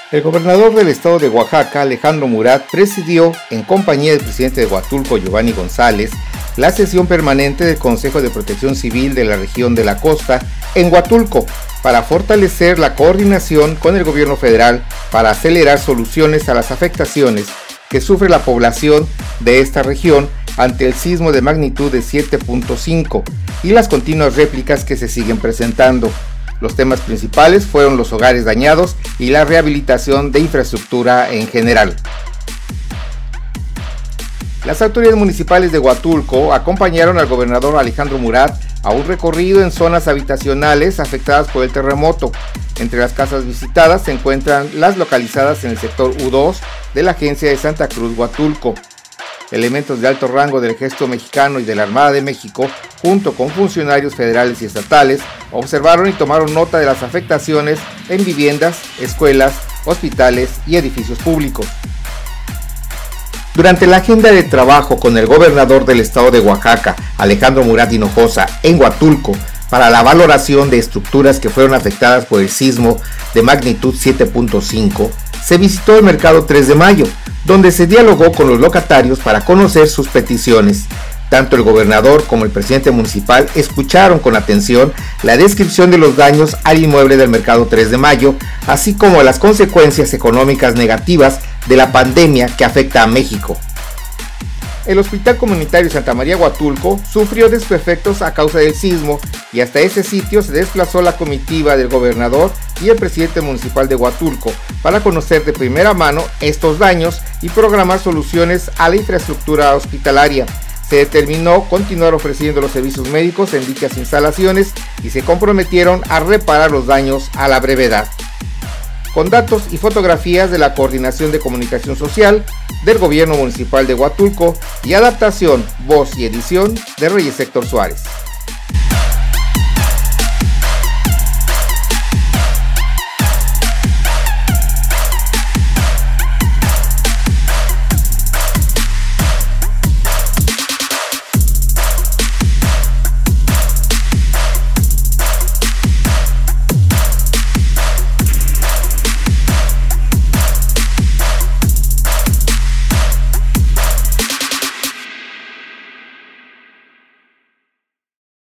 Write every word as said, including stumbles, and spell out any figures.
El gobernador del estado de Oaxaca, Alejandro Murat, presidió, en compañía del presidente de Huatulco, Giovanni González, la sesión permanente del Consejo de Protección Civil de la región de la costa en Huatulco, para fortalecer la coordinación con el gobierno federal para acelerar soluciones a las afectaciones que sufre la población de esta región ante el sismo de magnitud de siete punto cinco y las continuas réplicas que se siguen presentando. Los temas principales fueron los hogares dañados y la rehabilitación de infraestructura en general. Las autoridades municipales de Huatulco acompañaron al gobernador Alejandro Murat a un recorrido en zonas habitacionales afectadas por el terremoto. Entre las casas visitadas se encuentran las localizadas en el sector U dos de la Agencia de Santa Cruz Huatulco. Elementos de alto rango del Ejército Mexicano y de la Armada de México, junto con funcionarios federales y estatales, observaron y tomaron nota de las afectaciones en viviendas, escuelas, hospitales y edificios públicos. Durante la agenda de trabajo con el gobernador del estado de Oaxaca, Alejandro Murat Hinojosa, en Huatulco, para la valoración de estructuras que fueron afectadas por el sismo de magnitud siete punto cinco, se visitó el mercado tres de mayo, donde se dialogó con los locatarios para conocer sus peticiones. Tanto el gobernador como el presidente municipal escucharon con atención la descripción de los daños al inmueble del mercado tres de mayo, así como las consecuencias económicas negativas de la pandemia que afecta a México. El Hospital Comunitario Santa María Huatulco sufrió desperfectos a causa del sismo y hasta ese sitio se desplazó la comitiva del gobernador y el presidente municipal de Huatulco para conocer de primera mano estos daños y programar soluciones a la infraestructura hospitalaria. Se determinó continuar ofreciendo los servicios médicos en dichas instalaciones y se comprometieron a reparar los daños a la brevedad. Con datos y fotografías de la Coordinación de Comunicación Social del Gobierno Municipal de Huatulco y adaptación, voz y edición de Reyes Héctor Suárez.